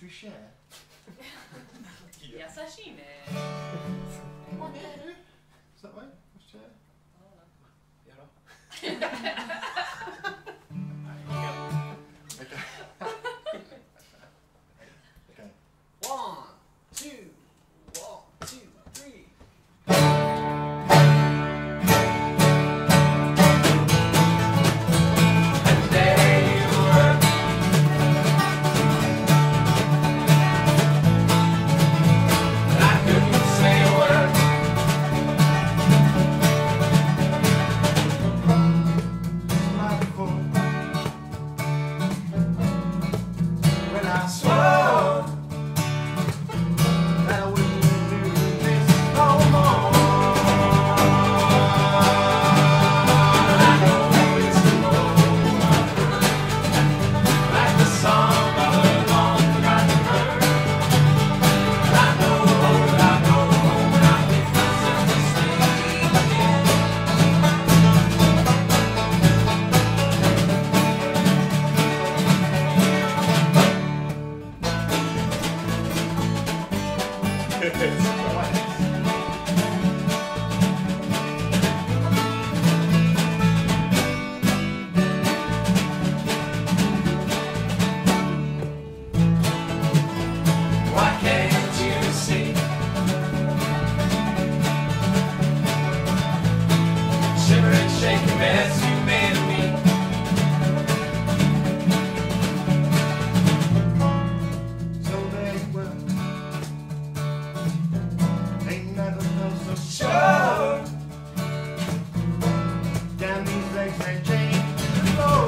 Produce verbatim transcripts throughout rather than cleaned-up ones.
we share? 優しいね。 What share? Is that right? What share? やろう。 Okay. Okay. One, two, one, two, three. And there you were. And I couldn't say a word. Night before, when I swore that I wouldn't do this no more. I know it's over, like the song of a long forgotten bird. I know that I know when I get myself to sleep again. Why can't you see? Shiver and shake the mess you made of me. So there you were. Ain't never felt so sure. Down these legs they change the floor.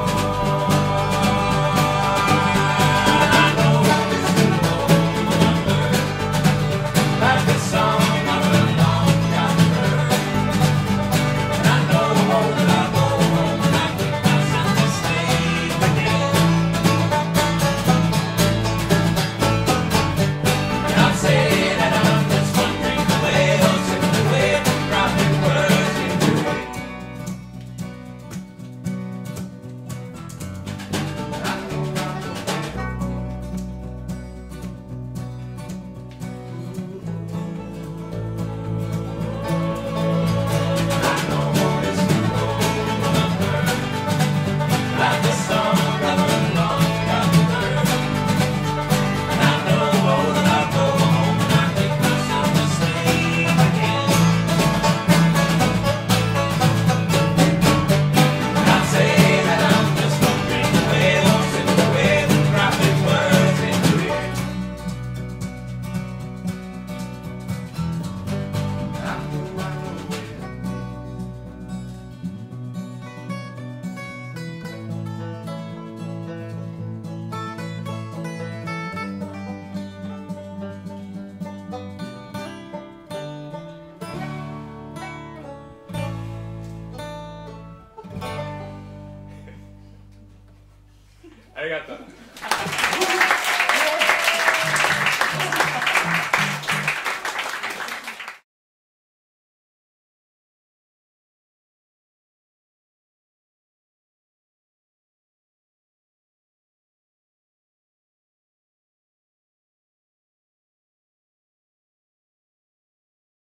I know this is over, like the song of a long forgotten bird. And I know that I go home and I get myself to sleep again. And I'll say that I'm just wondering the way those took the way from dropping words into it. I know I'm the way. I know it's over, like the song of a long forgotten bird. And I know that I go home and I get myself to sleep again. And I'll say that I'm just wondering the way those in the way that dropping words into it. I know I'm the way. Arigato.